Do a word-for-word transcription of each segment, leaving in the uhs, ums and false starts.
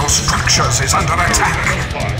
your structures is under attack.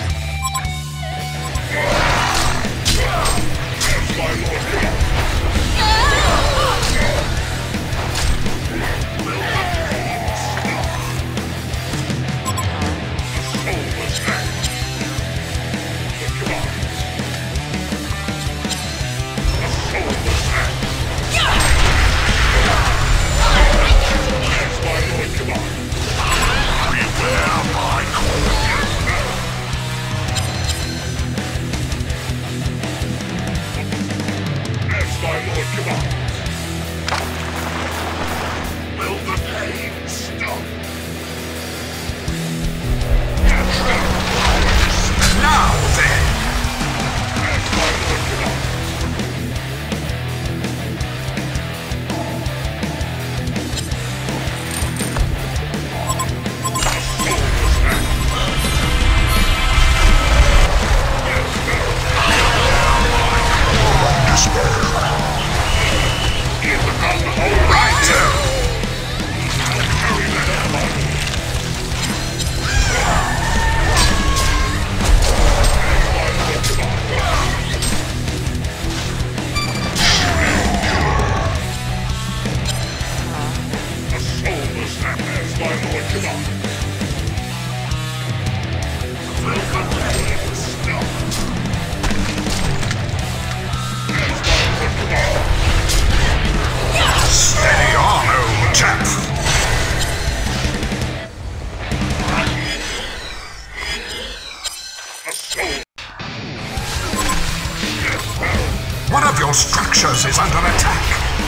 One of your structures is under attack.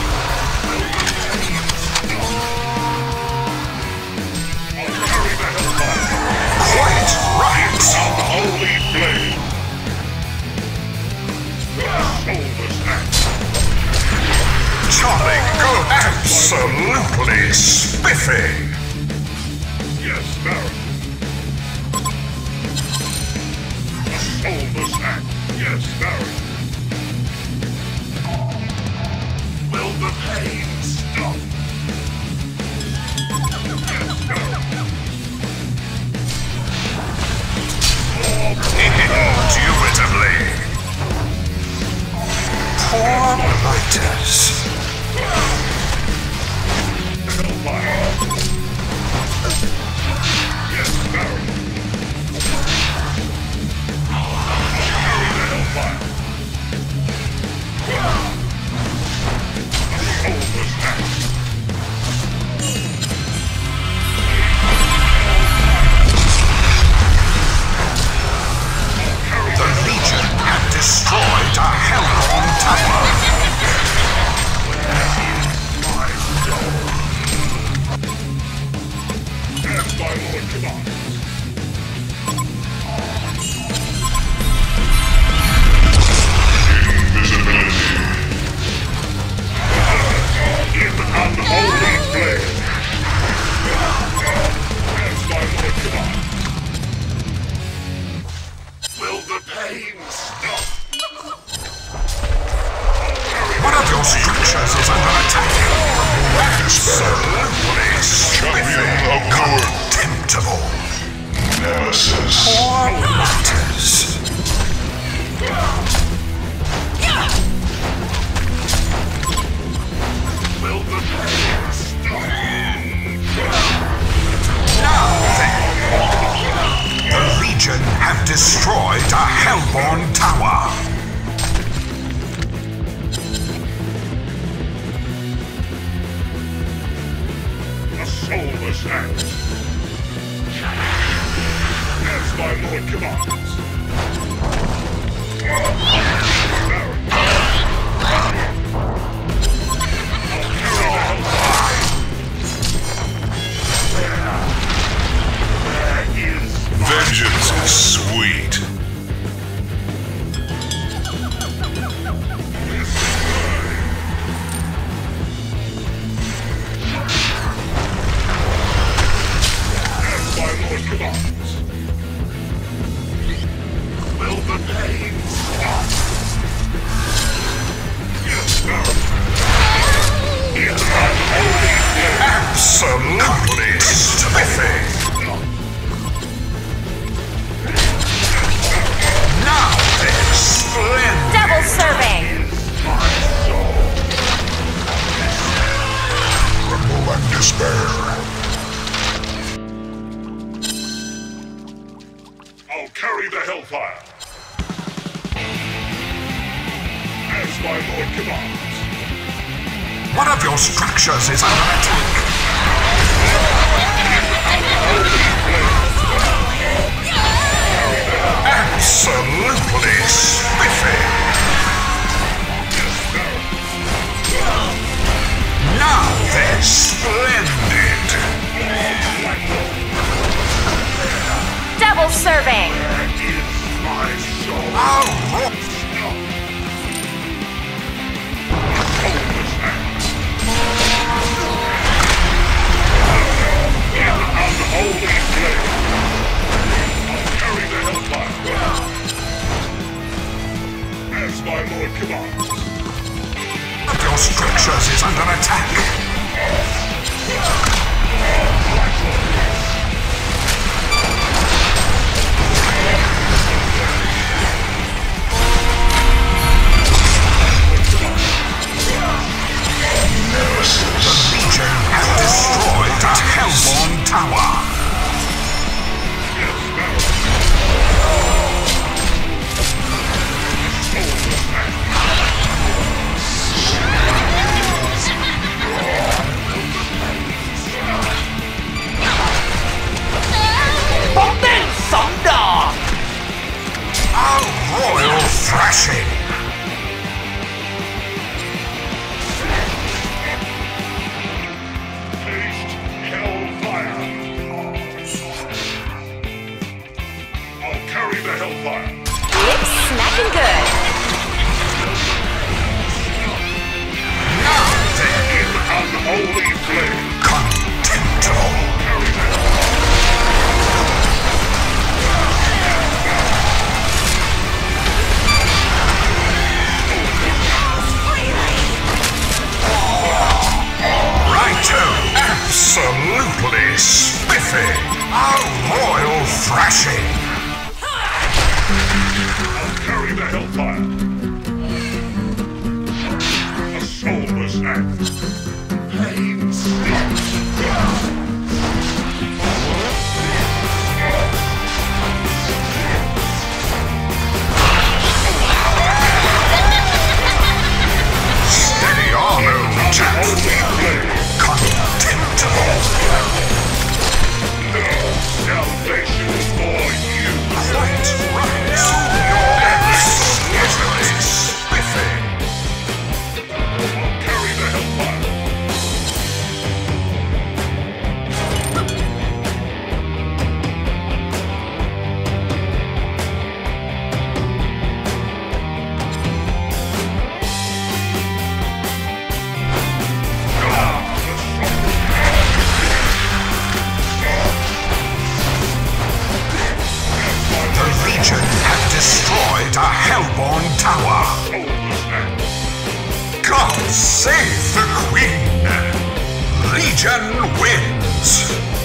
Quite right. Holy flame. Jolly good. Absolutely spiffy. Yes, Baron. A soulless act. Yes, Baron. Will the pain stop? Yes, Baron. Indubitably. Poor writers. Yes, Baron. The Legion have destroyed a Hellborn tower. As my lord commands. Invisibility. In unholy flame. As my lord commands. Will the pain stop? One of your structures is under attack. Absolutely spiffy. Contemptible. Nemesis. Poor writers. Will the pain stop? Now then. The Legion have destroyed a Hellborn tower. A soulless act. As my lord commands. Baron. Vengeance is sweet. lord commands. One of your structures is under attack. Absolutely spiffy. Now they're splendid. Double serving. That is my soul. Oh, ro- Unholy flame. I'll carry the hellfire. As my lord commands. one of your structures is under attack. The Legion have destroyed a Hellborn tower. Bóng đèn sóng đỏ. A royal thrashing. Taste hellfire. I'll carry the hellfire. Lips smacking good. Now then, In unholy flame. contemptible. Carry the hellfire. Righto, absolutely spiffy. A royal thrashing. I'll carry the hellfire. A soulless act. Plain steel. Steady on, old chap. Unholy flame. Contemptible. No salvation for you. Quite right. Absolutely spiffy. I'll carry the hellfire. The Legion have destroyed a Hellborn tower. Soulless act. God save the Queen. Legion wins.